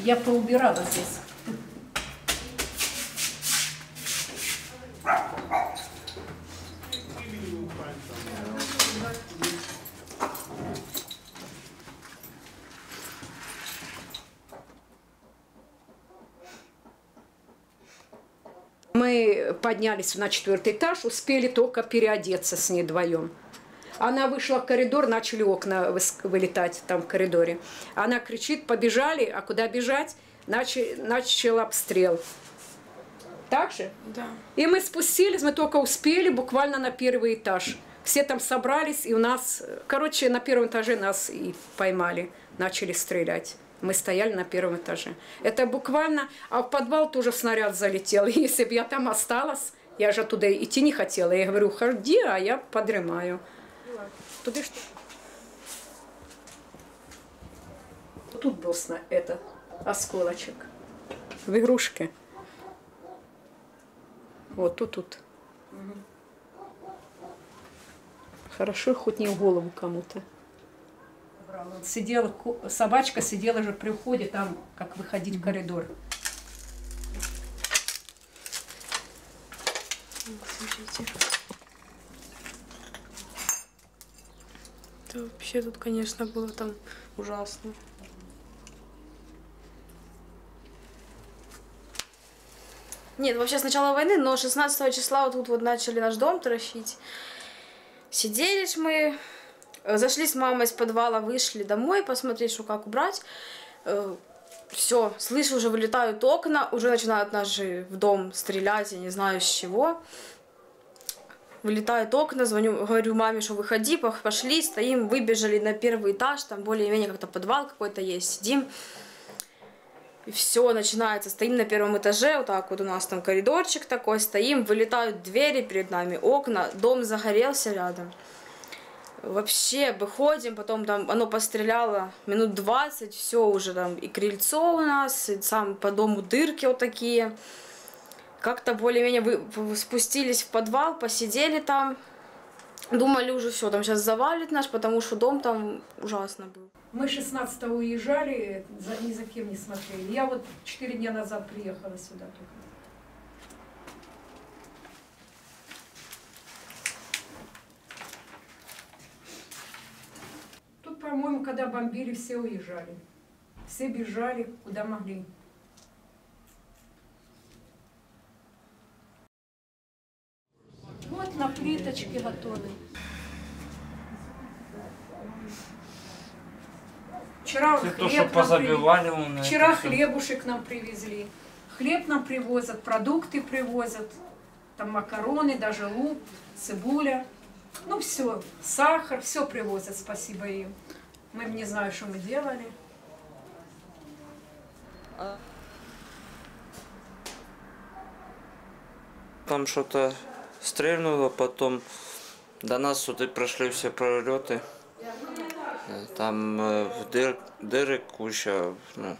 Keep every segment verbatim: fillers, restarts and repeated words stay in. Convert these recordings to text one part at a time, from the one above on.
Я поубирала здесь. Мы поднялись на четвертый этаж, успели только переодеться с ней вдвоем. Она вышла в коридор, начали окна вылетать там в коридоре. Она кричит, побежали, а куда бежать? Начал, начал обстрел. Так же? Да. И мы спустились, мы только успели буквально на первый этаж. Все там собрались, и у нас, короче, на первом этаже нас и поймали, начали стрелять. Мы стояли на первом этаже. Это буквально... А в подвал тоже снаряд залетел. И если бы я там осталась, я же туда идти не хотела. Я говорю, ходи, а я подремаю. Туда что? Тут был этот осколочек. В игрушке. Вот тут, тут. Хорошо, хоть не в голову кому-то. Сидела, собачка сидела же при входе, там, как выходить в коридор. Смотрите. Это вообще тут, конечно, было там ужасно. Нет, вообще с начала войны, но шестнадцатого числа вот тут вот начали наш дом трощить. Сидели ж мы... Зашли с мамой из подвала, вышли домой, посмотреть, что как убрать. Все, слышу, уже вылетают окна, уже начинают наши в дом стрелять, я не знаю с чего. Вылетают окна, звоню, говорю маме, что выходи, пошли, стоим, выбежали на первый этаж, там более-менее как-то подвал какой-то есть, сидим. И все, начинается, стоим на первом этаже, вот так вот у нас там коридорчик такой, стоим, вылетают двери перед нами, окна, дом загорелся рядом. Вообще выходим, потом там оно постреляло минут двадцать, все уже там и крыльцо у нас, и сам по дому дырки вот такие. Как-то более-менее спустились в подвал, посидели там, думали уже все, там сейчас завалит наш, потому что дом там ужасно был. Мы шестнадцатого уезжали, за, ни за кем не смотрели. Я вот четыре дня назад приехала сюда только. По-моему, когда бомбили, все уезжали. Все бежали, куда могли. Вот на плиточке готовы. Вчера Все хлеб то, нам привезли. Вчера хлебушек нам привезли. Хлеб нам привозят, продукты привозят. Там макароны, даже лук, цибуля. Ну все, сахар, все привозят, спасибо им. Мы не знаю, что мы делали. Там что-то стрельнуло, потом до нас сюда прошли все пролеты. Там в дыр, дыры куча. Ну.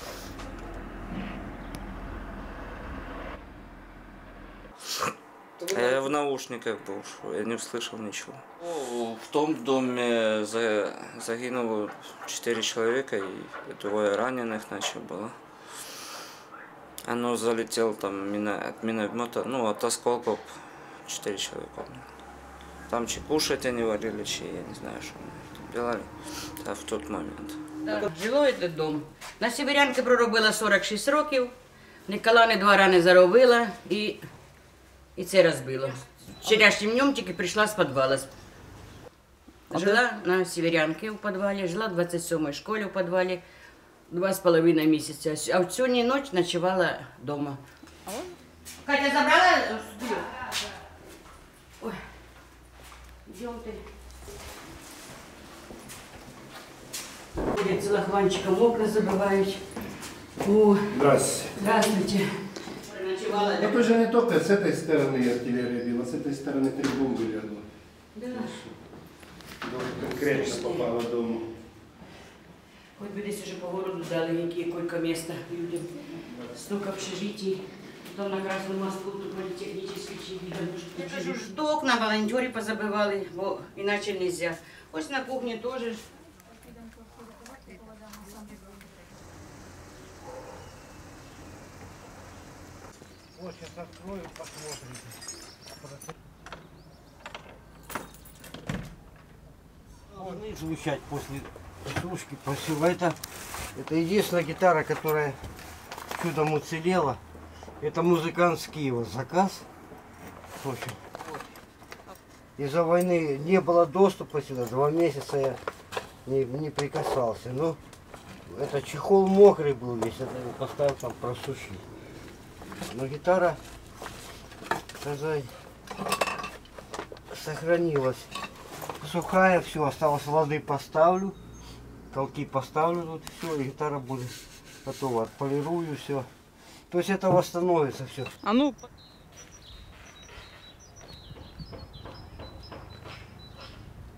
Я в наушниках был, я не услышал ничего. В том доме загинуло четыре человека и двое раненых значит было. Оно залетело там от миномета, ну от осколков четыре человека. Там че кушать они варили, че я не знаю, что они делали а в тот момент. Да, жилой этот дом. На Северянці проробила сорок шість років, Ніколани два рани заробила і, і це розбило. Вчорашнім днем тільки прийшла з підвалу. Жила на Северянке в підвалі, жила в двадцять сьомій школі в підвалі два з половиною місяця. А в сьогодні ніч ночувала вдома. Катя забрала? Ой, идемте. Ходять целохванчиком окна забивають. О, Здравствуйте. Здравствуйте. Это уже не только с этой стороны артиллерия била, с этой стороны три бомбы легло. Да. Конкретно попало в дом. Хоть бы здесь уже по городу дали какие койко места людям. Столько общежитий. Там на Красном мосту, тут политехнический чили. Что окна волонтеры позабывали, бо иначе нельзя. Ось на кухне тоже. Вот сейчас открою, посмотрите. Должны звучать после сушки, посева. Это, это единственная гитара, которая чудом уцелела. Это музыкант с Киева. Заказ. В общем, из-за войны не было доступа сюда. Два месяца я не, не прикасался. Но это чехол мокрый был весь. Это я поставил там просушить. Но гитара, сказать, сохранилась. Сухая, все, осталось воды поставлю, колки поставлю тут, все, и гитара будет готова. Отполирую все. То есть это восстановится все. А ну,